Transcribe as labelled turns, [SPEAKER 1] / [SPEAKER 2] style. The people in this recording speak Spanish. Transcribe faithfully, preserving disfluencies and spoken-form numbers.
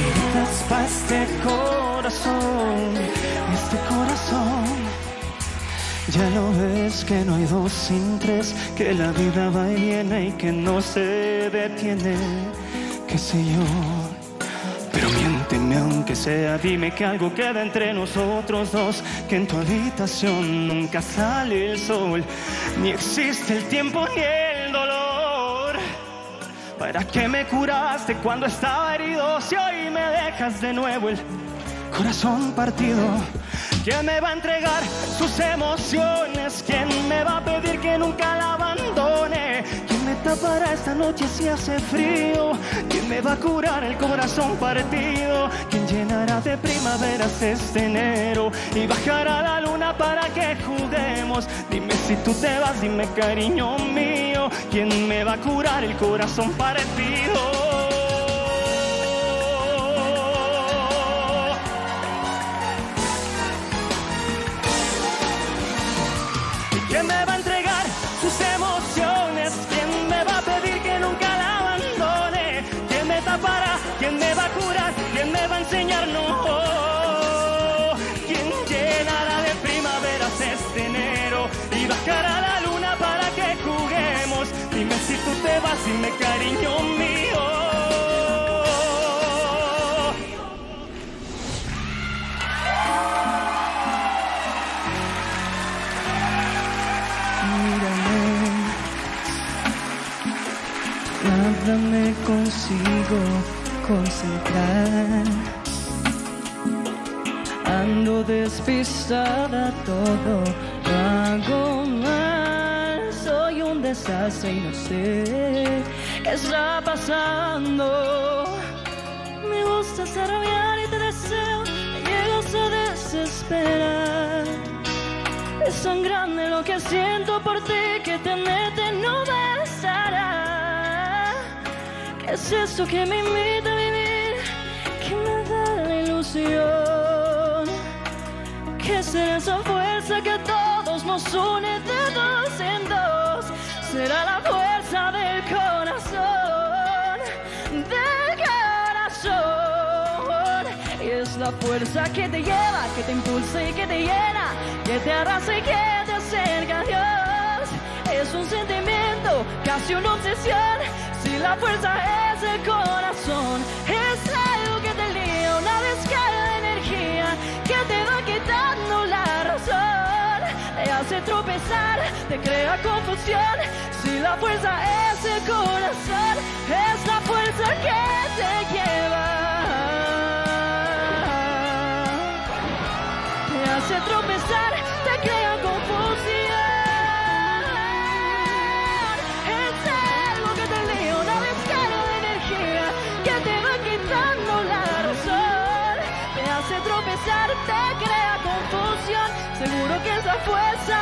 [SPEAKER 1] heridas pa' este corazón, este corazón. Ya lo ves que no hay dos sin tres, que la vida va y viene y que no se detiene, qué sé yo. Pero miénteme aunque sea, dime que algo queda entre nosotros dos, que en tu habitación nunca sale el sol, ni existe el tiempo ni el dolor. ¿Para qué me curaste cuando estaba herido si hoy me dejas de nuevo el corazón partido? ¿Quién me va a entregar sus emociones? ¿Quién me va a pedir que nunca la abandone? ¿Quién me tapará esta noche si hace frío? ¿Quién me va a curar el corazón partido? ¿Quién llenará de primaveras este enero y bajará la luna para que juguemos? Dime si tú te vas, dime cariño mío, ¿quién me va a curar el corazón partido? ¿Quién me va a entregar sus emociones? ¿Quién me va a pedir que nunca la abandone? ¿Quién me tapará? ¿Quién me va a curar? ¿Quién me va a enseñar? No. ¿Quién llenará de primaveras este enero y bajará la luna para que juguemos? Dime si tú te vas, dime cariño mío.
[SPEAKER 2] Nada me consigo concentrar, ando despistada, todo lo hago mal, soy un desastre y no sé qué está pasando. Me gusta rabiar y te deseo, me llegas a desesperar. Es tan grande lo que siento por ti que tenerte no bastará. ¿Qué es eso que me invita a vivir? Que me da la ilusión. ¿Qué será esa fuerza que a todos nos une de dos en dos? Será la fuerza del corazón, del corazón. Y es la fuerza que te lleva, que te impulsa y que te llena, que te abraza y que te acerca a Dios. Es un sentimiento, casi una obsesión. Si la fuerza es el corazón, es algo que te lía, una descarga de energía que te va quitando la razón, te hace tropezar, te crea confusión. Si la fuerza es el corazón, es la fuerza que te lleva, te hace tropezar, te crea confusión. Tropezar te crea confusión, seguro que es la fuerza